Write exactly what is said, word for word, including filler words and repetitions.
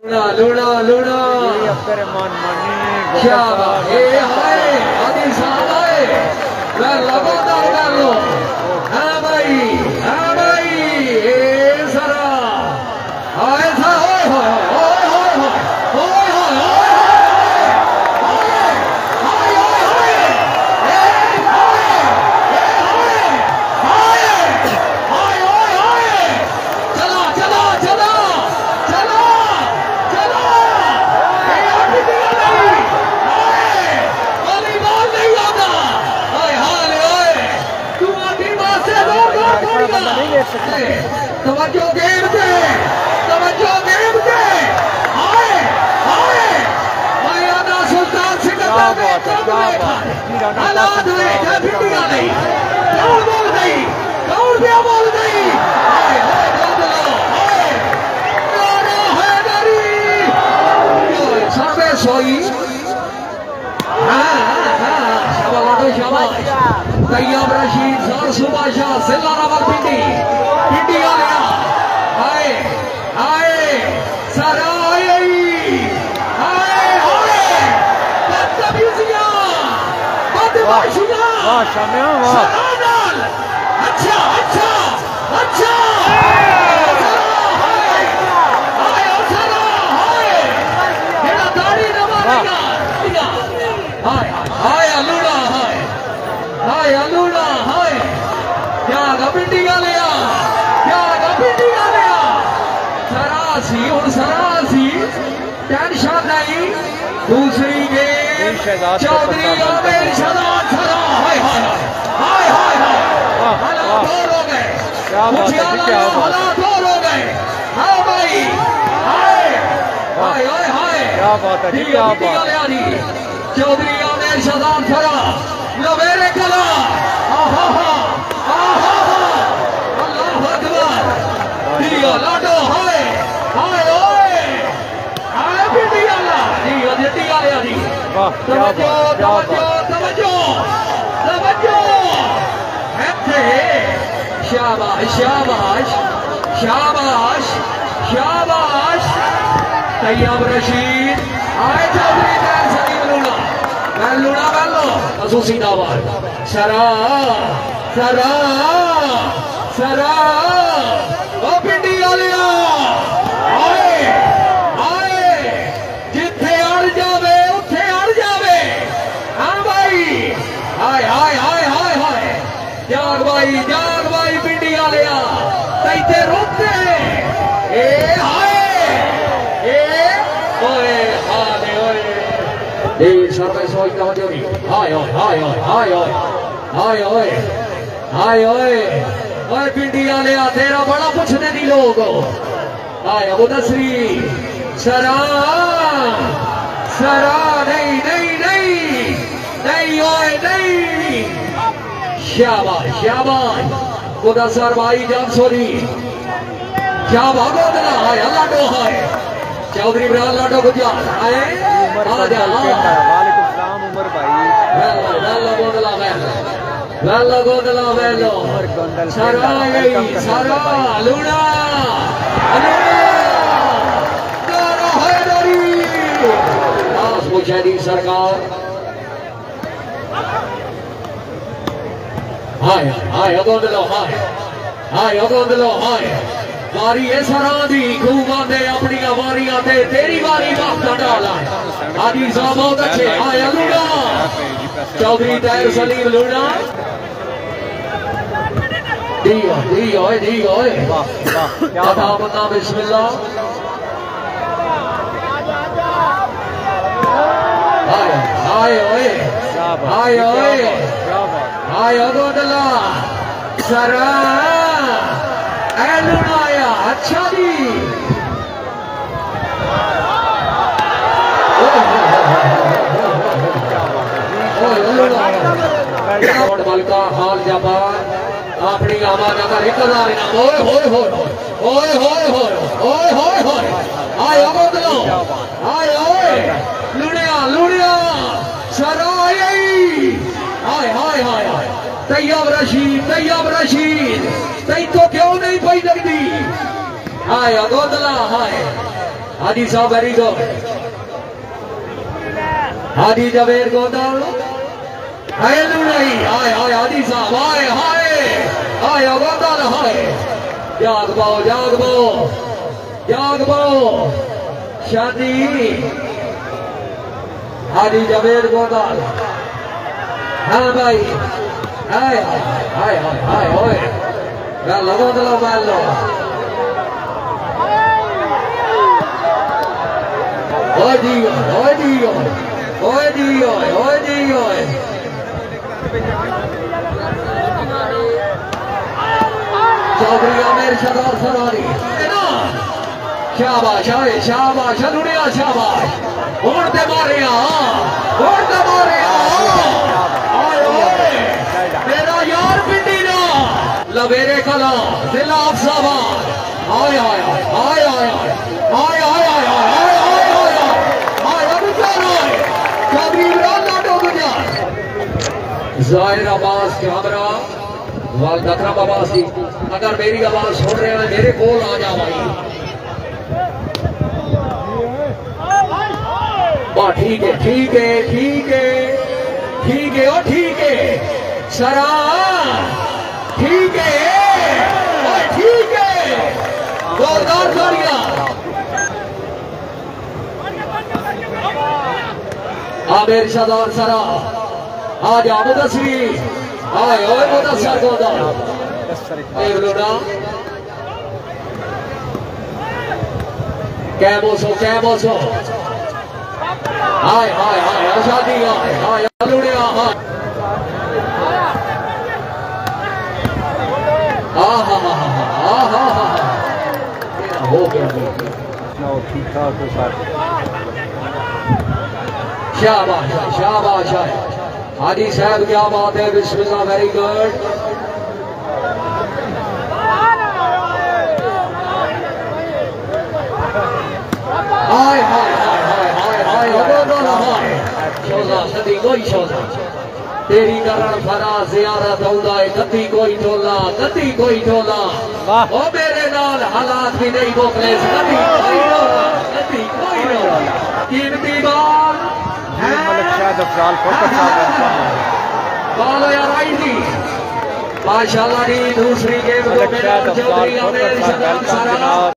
लूड़ा लूड़ा Abdurrahman मानी क्या ए हाय आदि साहब आए मैं लगातार कर लो हाँ भाई हाँ भाई ए सरा हाय सा होय होय होय होय होय होय होय तवज्जो गेम पे तवज्जो गेम पे हाय हाय मयाना सुल्तान सिकंदर ने कब देखा हालात हुए क्या भिड़िया नहीं कौन बोल गई कौन क्या बोल गई हाय हाय बदलो हाय यारा हैदरी साबे सोई हाँ हाँ शाबाश शाबाश तैयब रशीद सर सुबाशा सिल्ला रावल पिंडी पिंडी आ गया हाय हाय सराय हाय हाय बदतमीजियां बदमाशियां वाह शामिया वाह अच्छा अच्छा अच्छा हाय हाय सरा हाय मेरा दाढ़ी नवाज़ेगा हाय हाय अलूड़ा हाय हाय अलूड़ा हाय क्या गपिंडी आ लिया क्या गपिंडी आ लिया सरासी और सरासी टेंशन नहीं दूसरी गेम चौधरी आमिर शहजाद सरा हाय हाय हाय हाय हाय हालात और हो गए मुझे हालात और हो गए हाँ भाई हाय हाय हाय हाय क्या बात है क्या बात है चौधरी आमिर शहजाद सरा लवेरे कला आहा हा आहा हा अल्लाह अकबर दिया लाडो हाय हाय ओए हाय बिटिया ला दिया दिया ले दी वाह क्या बात तवज्जो तवज्जो तवज्जो ऐसे शाबाश शाबाश शाबाश शाबाश तैयब रशीद आए चौधरी तैर सलीम लूड़ा मैं लूड़ा मैं लो असूसी दावार सरा सरा सरा ओ पिंडी आलिया आए आए जिथे अड़ जावे उथे अड़ जावे हाँ भाई हाय हाय हाय हाय हाय जाग भाई जाग भाई पिंडी आलिया तैते रोकते ए हाय ए ओए हाय ओए ए सरवे सोई का जोड़ी हाय ओए हाय ओए हाय ओए हाय ओए हाय ओए ओए पिंडी वाले तेरा बड़ा पूछने दी लोग हाय अबू नसरी सरा सरा नहीं नहीं नहीं नहीं ओए नहीं शाबाश शाबाश खुदा सर भाई जान सोरी क्या भागो दिला हाय अल्लाह दो हाय चौधरी इब्राहिम लाडो गुजरात आए आ जा वालेकुम सलाम उमर भाई वेलो वेलो गोदला वेलो वेलो गोदला वेलो सारा यही सारा लूड़ा लूड़ा तारा हैदरी दास मुशाहिदी सरकार हाय हाय गोदलो हाय हाय गोदलो हाय वारी है सरा दी खूबा दे अपनी वारियां दे तेरी वारी वक्त डाला आदि साहब बहुत अच्छे आया लूड़ा चौधरी तैर सलीम लूड़ा दी दी ओए दी ओए क्या बता बिस्मिल्लाह हाय हाय ओए हाय ओए हाय गोदला सरा ए लूड़ा अच्छा जी बलका हाल जापान अपनी आवाज का निकलना ओए होए होए ओए होए होए ओए होए होए आए बोतलो आए ओए लुड़िया लुड़िया सराय हाय हाय हाय हाय तैयब रशीद तैयब रशीद तई तो क्यों नहीं पई लगती हाय गोदला हाय हाजी साहब वेरी गुड हाजी जवेद गोदल हाय लुड़ाई हाय हाय हाजी साहब हाय हाय हाय गोदल हाय जाग पाओ जाग पाओ जाग पाओ शादी हाजी जवेद गोदल हाँ भाई हाय हाय हाय हाय हाय हाय गल गोदलो गल ओए जी ओए जी ओए जी ओए जी ओए चौधरी आमिर सरदार सरारी शाबाश आए शाबाश लुड़िया शाबाश उड़ते मारिया उड़ते मारिया तेरा यार पिंडी ना लवेरे कला जिला अफसाबाद आए आए आए आए आए आए आए आए जाहिर आवाज कैमरा वाल दकरम आवाज की अगर मेरी आवाज सुन रहे हैं मेरे कोल आ जा भाई वाह ठीक है ठीक है ठीक है ठीक है ओ ठीक है सरा ठीक है ओ ठीक है जोरदार तालियां आमिर सरदार सरा आज मुदस्सरी आए ओए मुदस्सर गोदल देख लो ना कैमोसो कैमोसो हाय हाय हाय आजादी हाय हाय लुड़िया हाय आ हा हा हा हा हा हो गया ठीक ठाक हो सर शाबाश शाबाश हाजी साहब क्या बात है बिस्मिल्लाह वेरी गुड हाय हाय हाय हाय हाय हाय हाय शोजा सदी कोई शोजा तेरी करण फरा जियारत होंदा है कदी कोई टोला कदी कोई टोला ओ मेरे नाल हालात भी नहीं मोकले कदी कोई टोला कदी कोई टोला कीमती बाल मलिक शायद अफजाल फोकस बालो यार आई थी माशाल्लाह दी दूसरी गेम को मेरा चौधरी आमिर सरदार